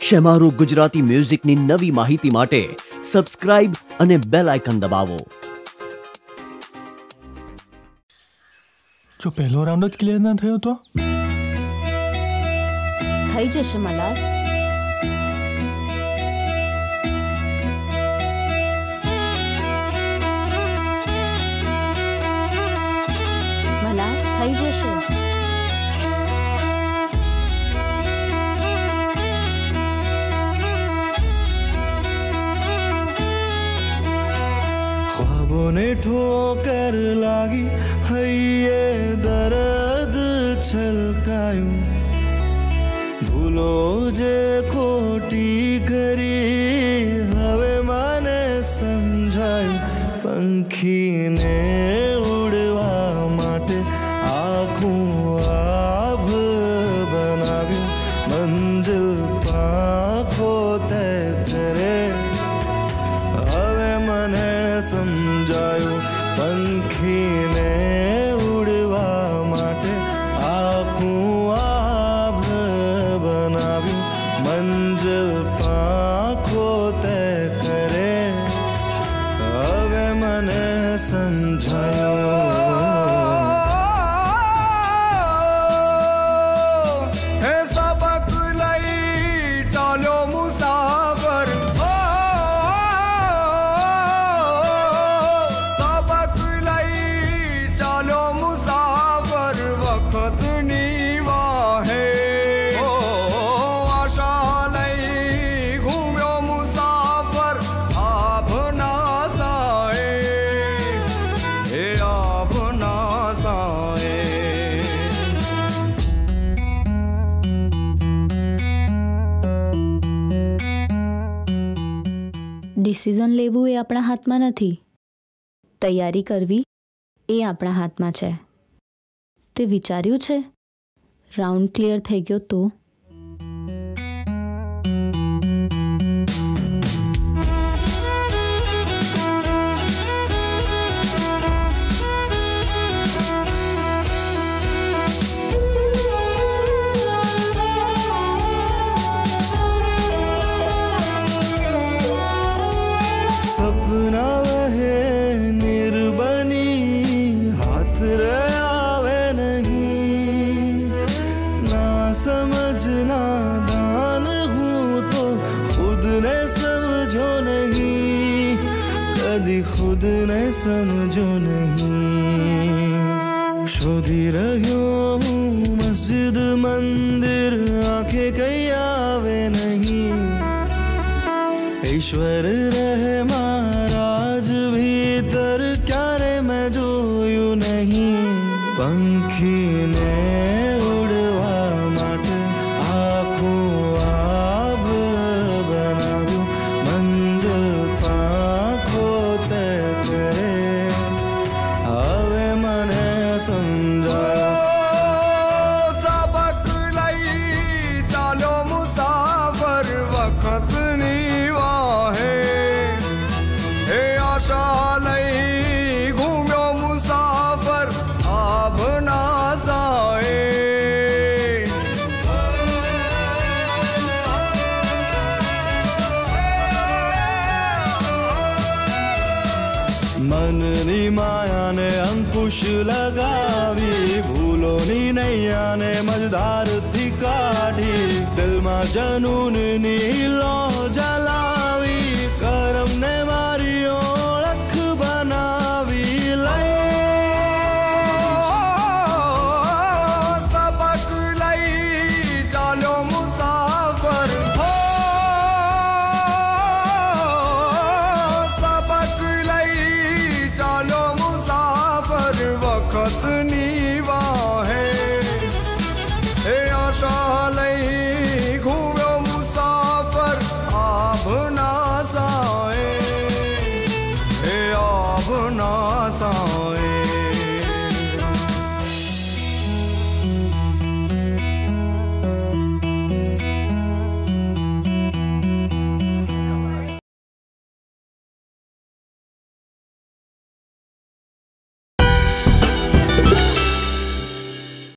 શેમારૂ ગુજરાતી મ્યુઝિકની નવી માહિતી માટે સબસ્ક્રાઇબ અને બેલ આઇકન દબાવો। જો પહેલો રાઉન્ડ જ ક્લિયર ના થયો તો થઈ જશે મલાર। મલાર થઈ જશે। ख्वाबों ने ठोकर लागी है ये दर्द छलकायूं भूलो जे खोटी करी हवे माने समझायूं पंखी ने उड़वा माटे आँखों आभ बनाव्यूं मंजिल पाखो तय करे हवे मने समझायूं पंखी ने उड़वा माटे आँखों आभ बनाव्यूं मंजिल पाखो तय करे हवे मने समझायूं। ડિસિઝન લેવું એ આપણા હાથમાં નથી, તૈયારી કરવી એ આપણા હાથમાં છે। તે વિચાર્યું છે રાઉન્ડ ક્લિયર થઈ ગયો તો सपना वहे निर्बनी हाथ रे आवे नहीं ना समझना दान हूँ तो खुद ने समझो नहीं कभी खुद ने समझो नहीं शोधी रह्यो हूँ मस्जिद मंदिर आंखें कहीं आवे नहीं ईश्वर रहे महाराज भीतर क्या रे मैं जोयूं नहीं पंखी ने उड़वा माटे आँखों आभ बनाव्यूं मंजिल पाखो तय करे हवे मने समझायो। सबक लई चालो मुसाफर वक्त घूम्यो मुसाफर आभ ना जाए मननी माया ने अंकुश लगावी भूलोनी नैया ने मझधार थी काढ़ी दिल में जनून नी लो जला